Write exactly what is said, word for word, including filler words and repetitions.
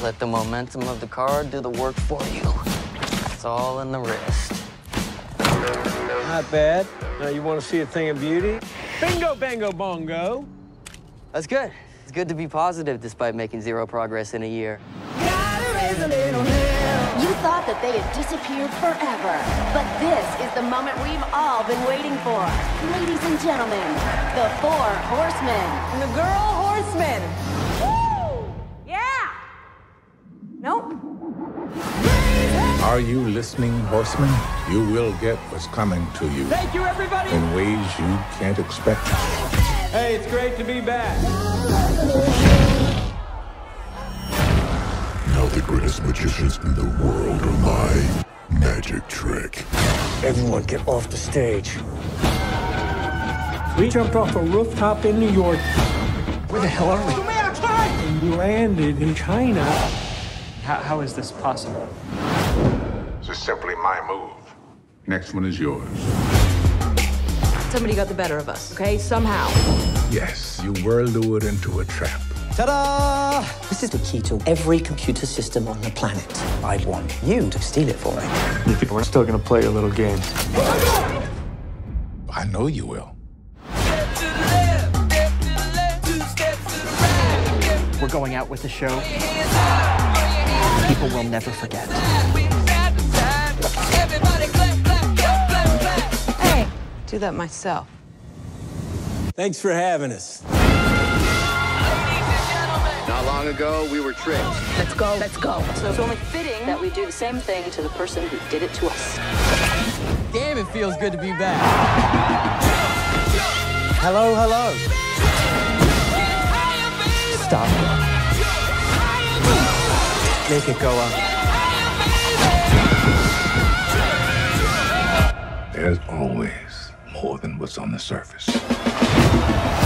Let the momentum of the car do the work for you. It's all in the wrist. Not bad. Now you want to see a thing of beauty? Bingo, bango, bongo. That's good. It's good to be positive despite making zero progress in a year. You thought that they had disappeared forever, but this is the moment we've all been waiting for. Ladies and gentlemen, the Four Horsemen. And the Girl Horsemen. Woo! Yeah! Nope. Are you listening, horsemen? You will get what's coming to you. Thank you, everybody. In ways you can't expect. Hey, it's great to be back. Now the greatest magicians in the world are my magic trick. Everyone get off the stage. We jumped off a rooftop in New York. Where the hell are we? And we landed in China. How, how is this possible? This is simply my move. Next one is yours. Somebody got the better of us, okay? Somehow. Yes, you were lured into a trap. Ta-da! This is the key to every computer system on the planet. I want you to steal it for me. You think we're still gonna play a little game? I know you will. We're going out with the show. People will never forget. Hey, do that myself. Thanks for having us. Not long ago, we were tricked. Let's go, let's go. So it's only fitting that we do the same thing to the person who did it to us. Damn, it feels good to be back. Hello, hello. Stop. Make it go up. There's always more than what's on the surface.